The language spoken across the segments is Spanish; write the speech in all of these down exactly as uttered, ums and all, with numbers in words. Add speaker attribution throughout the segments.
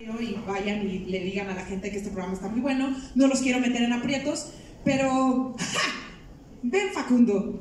Speaker 1: Y vayan y le digan a la gente que este programa está muy bueno. No los quiero meter en aprietos, pero ¡ja! Ven, Facundo.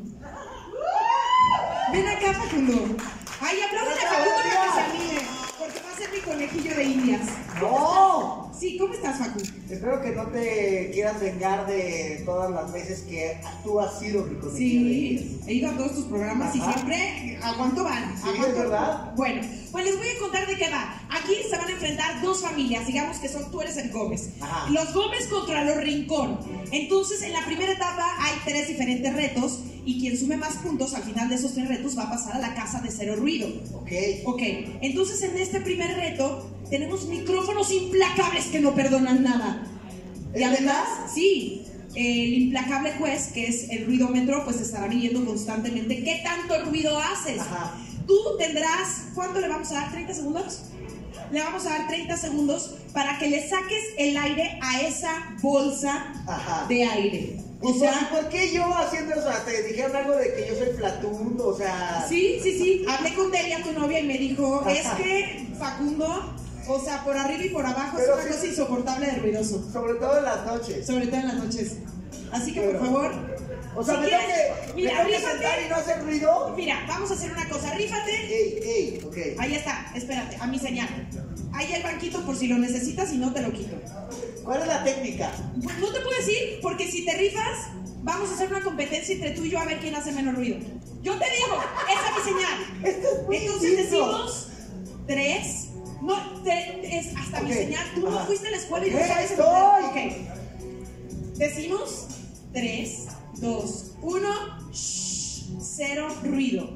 Speaker 1: Ven acá, Facundo. Ay, aplaudan a Facundo para que se anime, porque va a ser mi conejillo de indias.
Speaker 2: ¡No!
Speaker 1: Sí, ¿cómo estás, Facu?
Speaker 2: Espero que no te quieras vengar de todas las veces que tú has sido mi conejillo de indias.
Speaker 1: Sí, he ido a todos tus programas. Ajá. Y siempre aguanto van.
Speaker 2: Sí, es verdad.
Speaker 1: Bueno, pues les voy a contar de qué va. Aquí se van a enfrentar dos familias, digamos que son, tú eres el Gómez.
Speaker 2: Ajá.
Speaker 1: Los Gómez contra los Rincón. Entonces, en la primera etapa hay tres diferentes retos y quien sume más puntos al final de esos tres retos va a pasar a la casa de cero ruido.
Speaker 2: Ok.
Speaker 1: Ok, entonces en este primer reto tenemos micrófonos implacables que no perdonan nada. Y además, sí, el implacable juez, que es el ruidómetro, pues estará midiendo constantemente qué tanto ruido haces.
Speaker 2: Ajá.
Speaker 1: Tú tendrás, ¿cuánto le vamos a dar? ¿treinta segundos? Le vamos a dar treinta segundos para que le saques el aire a esa bolsa
Speaker 2: Ajá.
Speaker 1: de aire.
Speaker 2: O sea, ¿por qué yo haciendo eso? ¿Te dijeron algo de que yo soy flatundo? O sea...
Speaker 1: Sí, sí, sí. Hablé con Delia, tu novia, y me dijo,
Speaker 2: Ajá.
Speaker 1: es que Facundo, o sea, por arriba y por abajo
Speaker 2: Pero
Speaker 1: es una
Speaker 2: sí,
Speaker 1: cosa insoportable de ruidoso.
Speaker 2: sobre todo en las noches.
Speaker 1: Sobre todo en las noches. Así que,
Speaker 2: Pero,
Speaker 1: por favor...
Speaker 2: O sea,
Speaker 1: si
Speaker 2: ¿me
Speaker 1: quieres,
Speaker 2: tengo que,
Speaker 1: mira,
Speaker 2: ¿me tengo que
Speaker 1: rífate.
Speaker 2: sentar y no hacer ruido?
Speaker 1: Mira, vamos a hacer una cosa, rífate.
Speaker 2: Ey, ey, ok.
Speaker 1: Ahí está, espérate, a mi señal. Ahí el banquito por si lo necesitas y no te lo quito.
Speaker 2: ¿Cuál es la técnica?
Speaker 1: Pues no te puedo decir, porque si te rifas, vamos a hacer una competencia entre tú y yo a ver quién hace menos ruido. Yo te digo, esa es mi señal.
Speaker 2: Esto es muy
Speaker 1: Entonces
Speaker 2: distinto.
Speaker 1: decimos tres. No, te- es hasta
Speaker 2: Ok,
Speaker 1: mi señal. Tú no
Speaker 2: ajá.
Speaker 1: fuiste a la escuela y no
Speaker 2: ¿Qué
Speaker 1: sabes
Speaker 2: estoy?
Speaker 1: entender. Ok. Decimos tres, dos, uno. Shh, cero ruido.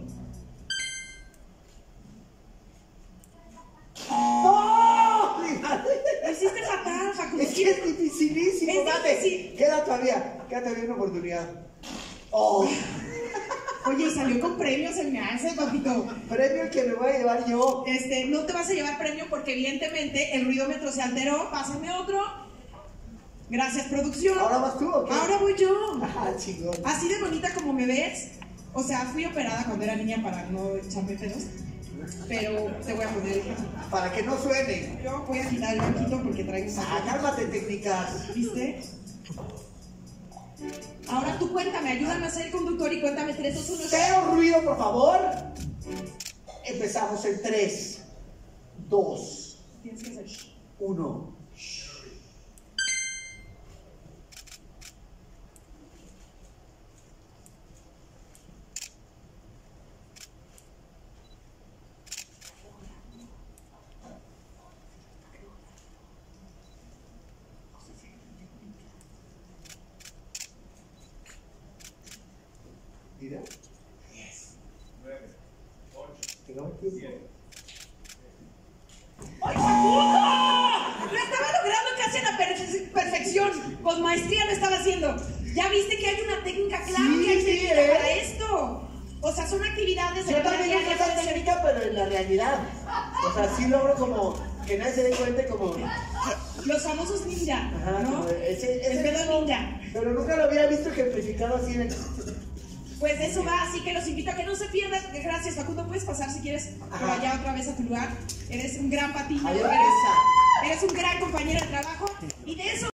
Speaker 2: ¡No!
Speaker 1: Lo hiciste fatal, Facundo.
Speaker 2: Es que es dificilísimo.
Speaker 1: Es
Speaker 2: Date.
Speaker 1: difícil.
Speaker 2: Queda todavía, queda todavía una oportunidad. Oh,
Speaker 1: Oye, y salió con premios, se me hace, papito.
Speaker 2: premio que me voy a llevar yo.
Speaker 1: Este, no te vas a llevar premio porque evidentemente el ruidómetro se alteró. Pásame otro. Gracias, producción.
Speaker 2: ¿Ahora vas tú o qué?
Speaker 1: Ahora voy yo.
Speaker 2: Ah, chingón.
Speaker 1: Así de bonita como me ves. O sea, fui operada cuando era niña para no echarme pedos. Pero te voy a poner.
Speaker 2: Para que no suene.
Speaker 1: Yo voy a quitar el banquito porque traigo esa.
Speaker 2: Ah, cálmate, técnicas.
Speaker 1: ¿Viste? Ahora tú cuéntame, ayúdame a ser conductor y cuéntame tres, dos, uno.
Speaker 2: Cero ruido, por favor. Empezamos en tres, dos,
Speaker 1: Tienes que hacer. shh.
Speaker 2: uno. Mira. diez, nueve, ocho, siete.
Speaker 1: ¡Ay, Facundo! Lo estaba logrando casi a la perfe- perfección. Con maestría lo estaba haciendo. Ya viste que hay una técnica clave,
Speaker 2: Sí,
Speaker 1: que hay
Speaker 2: sí,
Speaker 1: técnica
Speaker 2: ¿eh?
Speaker 1: para esto. O sea, son actividades de
Speaker 2: Yo
Speaker 1: la vida
Speaker 2: también
Speaker 1: diaria,
Speaker 2: uso esa
Speaker 1: puede ser-
Speaker 2: técnica, pero en la realidad. O sea, sí logro como que nadie se dé cuenta como...
Speaker 1: Los famosos ninja,
Speaker 2: Ajá,
Speaker 1: ¿no?
Speaker 2: como ese, ese
Speaker 1: El pedo
Speaker 2: mismo-
Speaker 1: ninja.
Speaker 2: Pero nunca lo había visto ejemplificado así en el...
Speaker 1: Pues de eso va, así que los invito a que no se pierdan. Gracias, Facundo. Puedes pasar si quieres por
Speaker 2: Ajá.
Speaker 1: allá otra vez a tu lugar. Eres un gran patiño,
Speaker 2: Adiós.
Speaker 1: eres, eres un gran compañero de trabajo. Y de eso